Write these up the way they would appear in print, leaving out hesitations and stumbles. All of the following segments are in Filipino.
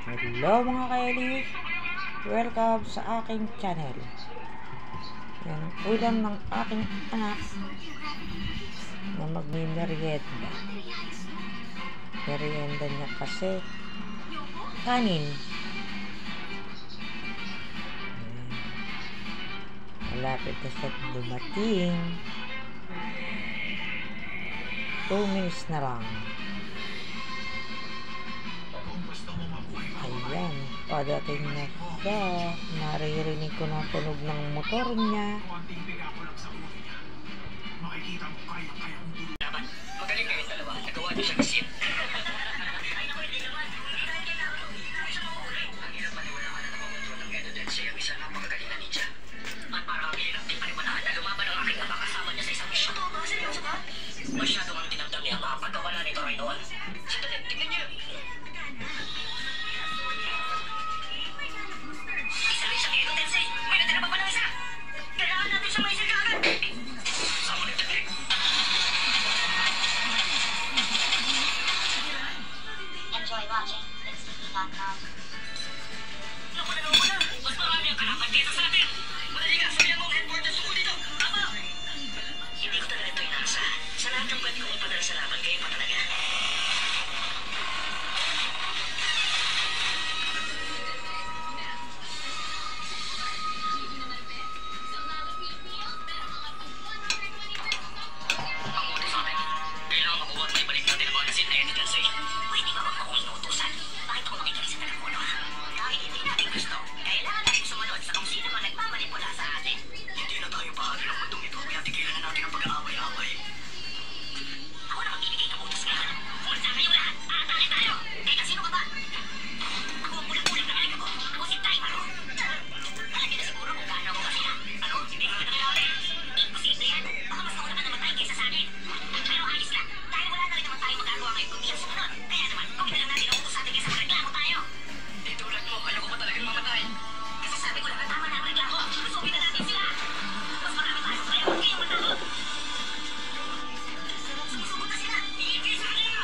Hello mga kaeli, welcome sa aking channel. Yan, ulam ng aking anak na magmimerienda. Merienda niya kasi kanin. Malapit na sa dumating. 2 minutes na lang. Ayan, padating na siya. Naririnig ko na tunog ng motor niya. Magaling kayo dalawa. Nagawa niyo siya kasi. Ang hirap maniwala na namamontrol ng gano'n dahil siya ang isang napakagaling na ninja. At parang ang hirap din paniwalaan na lumaban ang aking ama kasama niya sa isang misyon. Ito ba? Seryoso ba? Masyadong ang tinamdam niya ang makapagawa nito rin noon. Sandali, tignan niyo. Isa rin siyang Edo Tensei. May natira pa palang isa. Kailangan natin siya maisip ka agad. Sama ni Tensei. Enjoy watching. It's TV.com. Naku na. Mas marami ang kalaban kaysa sa atin. Madali ka, sabihan mo ang headquarters tungkol dito. Tama! Hindi ko talaga ito inaasahan. Sa lahat ng pwede kong ipadala sa laban, kayo pa talaga. Ang utos sa akin. Kailangan makuha at maibalik natin ang mga nasin na Edo Tensei. Pwede ba wag akong inuutosan? Bakit ako makikinig sa telepono? Dahil hindi natin gusto, kailangan natin sumunod sa kung sino man nagmamanipula sa atin. Hindi na tayo bahagi ng mundong ito, kaya tigilan na natin ang pag-aaway-aaway. Ako na magbibigay ng utos ngayon. Pumunta kayong lahat, aatake tayo! Teka, sino ka ba? Ako ang pulang-pulang na alikabo. Ako si Taimaru. Alam niyo na siguro kung gaano ako kasila. Ano? Hindi ko kita kilala. Imposible yan. Baka mas nauna ka namatay kaysa sa akin. Pero ayos lang. Dahil wala na rin naman tayo magagawa ngayon kung hindi sumunod. Kaya naman, gawin na lang natin ang utos natin kaysa magreklamo tayo. Eh tulad mo, ayaw ko ba talagang mamatay? Kasi sabi ko lang na tama na ang reklamo. Masubin na natin sila. Mas marami tayo, kaya huwag kayong matakot. Sumusubok na sila. Iigay sa akin!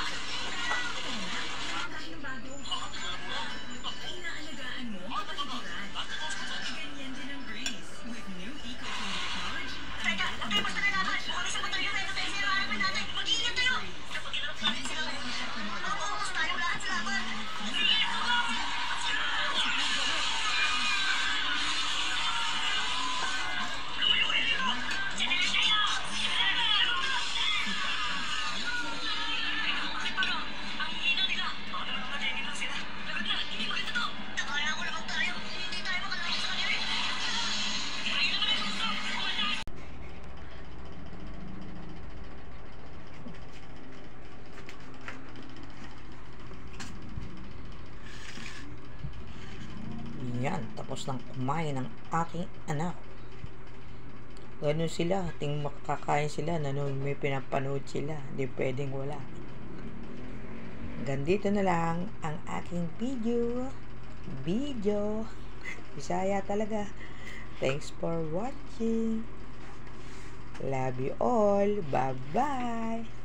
Inaalagaan mo ang pagkikuran. Ganyan din ang Grace with new eco-clean technology. Teka, huwag kayo basta nalaman. Kung isang batalyon na ito tayo sa harapan natin, mag-iingat kayo! Kapag kinarap natin sila, mauubos tayong lahat sa laban. Sige, suko! Lumayo kayo! Sinilis kayo! Bakit parang ang hina nila? Baka naman mamatay lang sila. Lagot na, hindi maganda to. Nakaya ko naman tayo. Hindi tayo makalaban sa kanila. Ayun naman ang gusto. Kumanda! Yan, tapos nang kumain ng aking anak. Ganun sila, ting makakain sila, may pinapanood sila, hindi pwedeng wala. Gandito na lang ang aking video. Bisaya talaga. Thanks for watching. Love you all. Bye-bye.